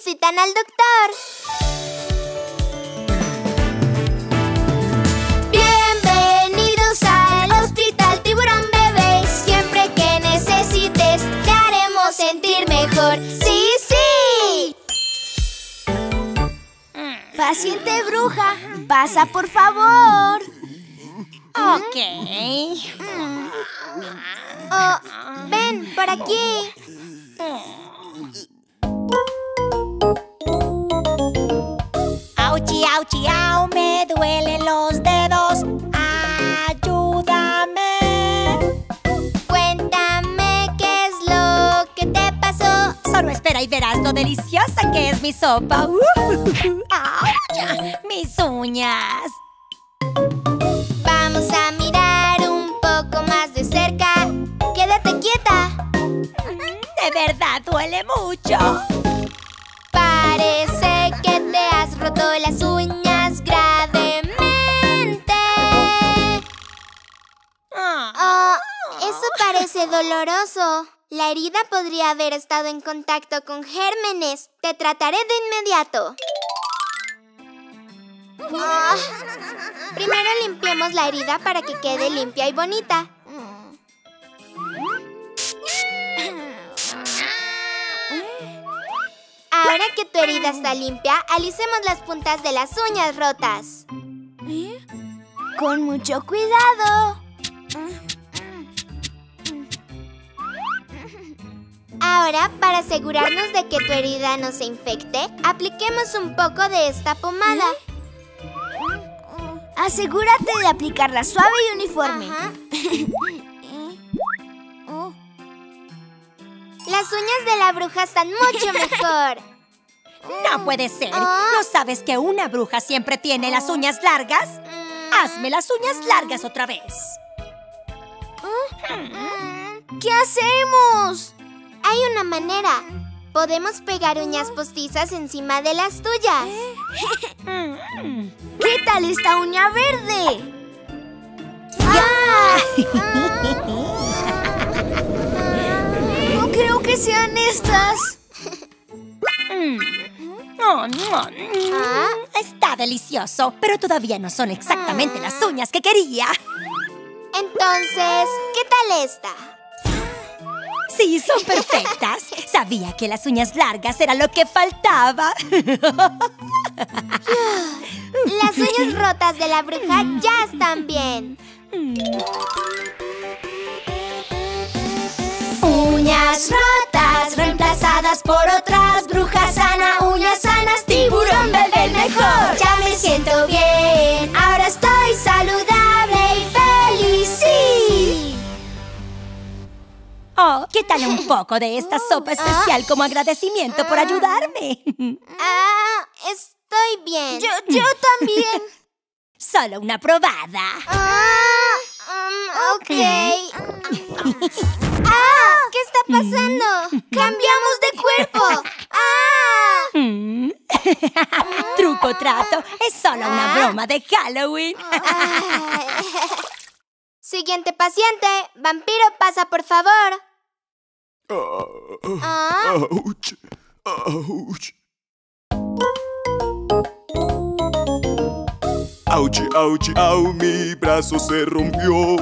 visitan al doctor. Bienvenidos al Hospital Tiburón Bebé. Siempre que necesites, te haremos sentir mejor. ¡Sí, sí! Paciente bruja, pasa por favor. Ok. Oh, ven, por aquí. Auchi, auchi, au, me duelen los dedos. Ayúdame. Cuéntame qué es lo que te pasó. Solo espera y verás lo deliciosa que es mi sopa. ¡Auch! ¡Mis uñas! Vamos a mirar un poco más de cerca. Quédate quieta. De verdad duele mucho. Parece que te has roto las uñas gravemente. Oh, eso parece doloroso. La herida podría haber estado en contacto con gérmenes. Te trataré de inmediato. Primero limpiemos la herida para que quede limpia y bonita. Ahora que tu herida está limpia, alicemos las puntas de las uñas rotas. Con mucho cuidado. Ahora, para asegurarnos de que tu herida no se infecte, apliquemos un poco de esta pomada. Asegúrate de aplicarla suave y uniforme. Ajá. Las uñas de la bruja están mucho mejor. No puede ser. ¿No sabes que una bruja siempre tiene las uñas largas? Hazme las uñas largas otra vez. ¿Qué hacemos? Hay una manera. Podemos pegar uñas postizas encima de las tuyas. ¿Qué tal esta uña verde? No creo que sean estas. Está delicioso, pero todavía no son exactamente las uñas que quería. Entonces, ¿qué tal esta? Sí, son perfectas. Sabía que las uñas largas era lo que faltaba. Las uñas rotas de la bruja ya están bien. Uñas rotas reemplazadas por otras. Bruja sana, uñas sanas, Tiburón Bebé el mejor. Ya me siento bien, ahora estoy saludable y feliz, sí. Oh, ¿qué tal un poco de esta sopa especial como agradecimiento por ayudarme? Estoy bien. Yo también. Solo una probada. Ok. ¿Qué está pasando? ¡Cambiamos de cuerpo! Truco trato. Es solo una broma de Halloween. Siguiente paciente. Vampiro, pasa, por favor. ¡Auch! ¡Auch! ¡Auchi, auchi, au! Mi brazo se rompió.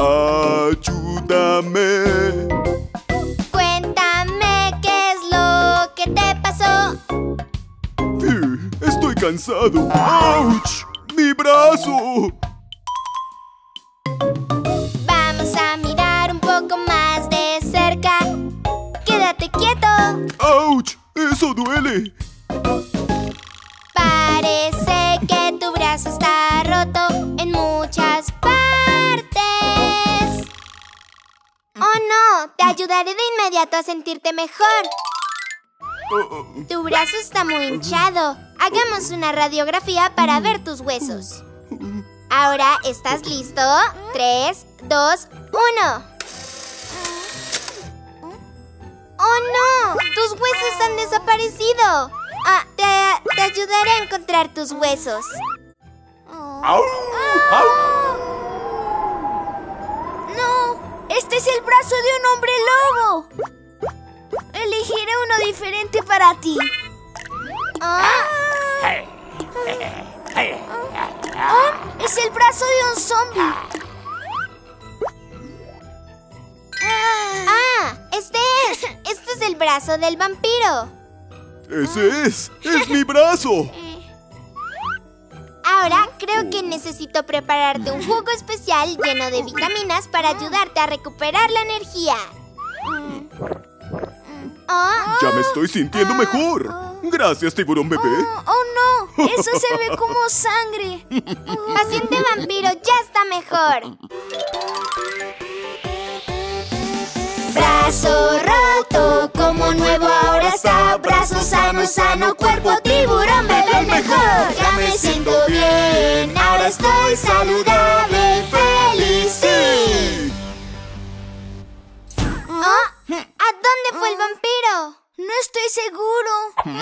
¡Ayúdame! Cuéntame qué es lo que te pasó. Estoy cansado. ¡Auch! ¡Mi brazo! Vamos a mirar un poco más de cerca. Quédate quieto. ¡Auch! ¡Eso duele! Parece que tu brazo está roto en muchas partes. ¡Oh, no! Te ayudaré de inmediato a sentirte mejor. Tu brazo está muy hinchado. Hagamos una radiografía para ver tus huesos. Ahora, ¿estás listo? 3, 2, 1. ¡Oh, no! ¡Tus huesos han desaparecido! Te ayudaré a encontrar tus huesos. ¡Au! ¡Au! ¡No! ¡Este es el brazo de un hombre lobo! Elegiré uno diferente para ti. ¡Es el brazo de un zombie! Este es el brazo del vampiro. ¡Ese es mi brazo! Ahora creo que necesito prepararte un jugo especial lleno de vitaminas para ayudarte a recuperar la energía. Ya me estoy sintiendo mejor. Gracias, tiburón bebé. ¡Oh, no! ¡Eso se ve como sangre! Paciente vampiro ya está mejor. Brazo roto, como nuevo ahora está. Brazo sano, sano, cuerpo tiburón bebé el mejor. Ya me siento bien, ahora estoy saludable y feliz. ¡Sí! ¿A dónde fue el vampiro? No estoy seguro.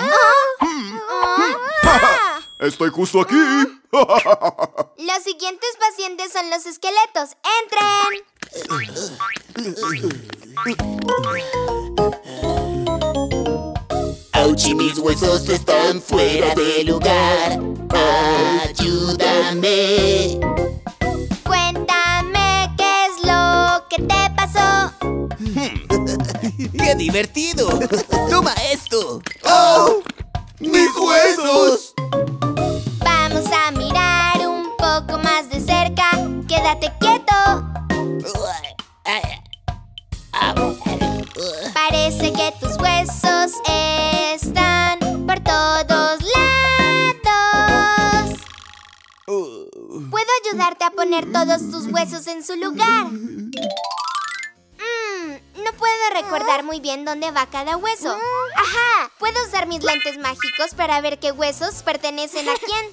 Estoy justo aquí. Los siguientes pacientes son los esqueletos. ¡Entren! Auchi, mis huesos están fuera de lugar. Ayúdame. Cuéntame qué es lo que te pasó. ¡Qué divertido! ¡Toma esto! ¡Oh! ¡Mis huesos! Vamos a mirar un poco más de cerca. Quédate quieto. Parece que tus huesos están por todos lados. ¿Puedo ayudarte a poner todos tus huesos en su lugar? No puedo recordar muy bien dónde va cada hueso. ¡Ajá! Puedo usar mis lentes mágicos para ver qué huesos pertenecen a quién.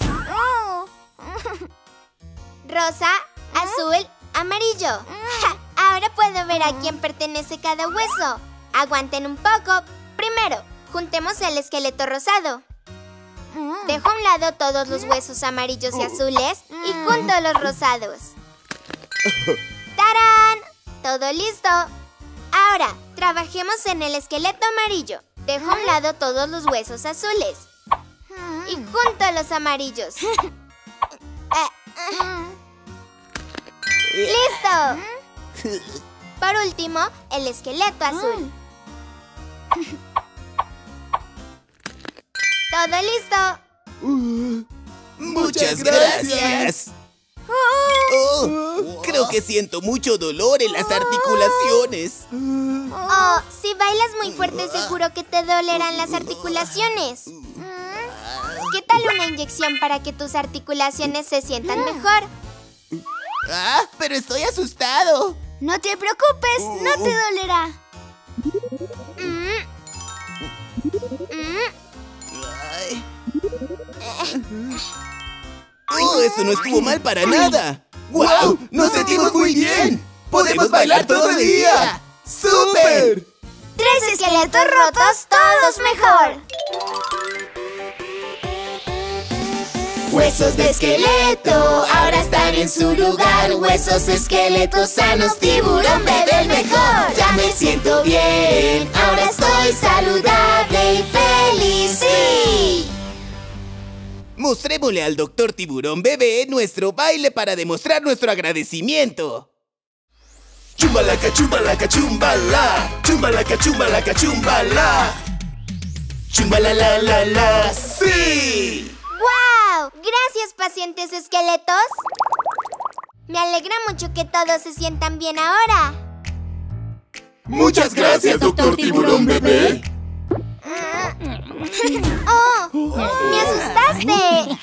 Rosa, azul, amarillo. ¡Ja! Ahora puedo ver a quién pertenece cada hueso. Aguanten un poco. Primero, juntemos el esqueleto rosado. Dejo a un lado todos los huesos amarillos y azules y junto los rosados. ¡Tarán! ¡Todo listo! Ahora, trabajemos en el esqueleto amarillo. Dejo a un lado todos los huesos azules y junto los amarillos. ¡Listo! Por último, el esqueleto azul. ¡Todo listo! ¡Muchas gracias! Oh, creo que siento mucho dolor en las articulaciones. Oh, si bailas muy fuerte seguro que te dolerán las articulaciones. ¿Qué tal una inyección para que tus articulaciones se sientan mejor? Pero estoy asustado. No te preocupes, no te dolerá. Ay. Eso no estuvo mal para nada. ¡Wow! ¡Nos sentimos muy bien! ¡Podemos bailar todo el día! ¡Súper! 3 esqueletos rotos, todos mejor. Huesos de esqueleto ahora están en su lugar. Huesos esqueletos sanos, tiburón bebé el mejor. Ya me siento bien, ahora estoy saludable y feliz. ¡Sí! Mostrémosle al doctor Tiburón Bebé nuestro baile para demostrar nuestro agradecimiento. Chumbalaca, chumbalaca, chumbala. Chumbalaca, chumbalaca, chumbala. Chumbala, la, la, la. ¡Sí! ¡Wow! Gracias, pacientes esqueletos. Me alegra mucho que todos se sientan bien ahora. Muchas gracias, doctor Tiburón Bebé. ¡Oh! ¡Me asustaste!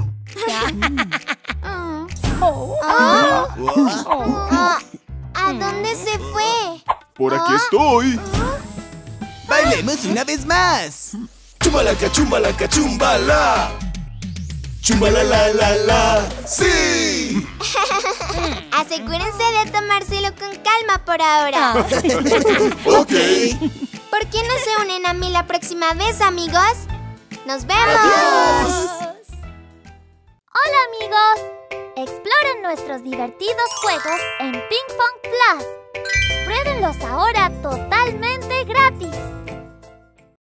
¿A dónde se fue? Por aquí estoy. ¡Bailemos una vez más! ¡Chumbalaca, chumbalaca, chumbala! ¡Chumbala, la, la, la! ¡Sí! Asegúrense de tomárselo con calma por ahora. ¡Ok! ¿Por qué no se unen a mí la próxima vez, amigos? ¡Nos vemos! ¡Adiós! ¡Hola, amigos! Exploren nuestros divertidos juegos en Ping Pong Plus. Pruébenlos ahora totalmente gratis.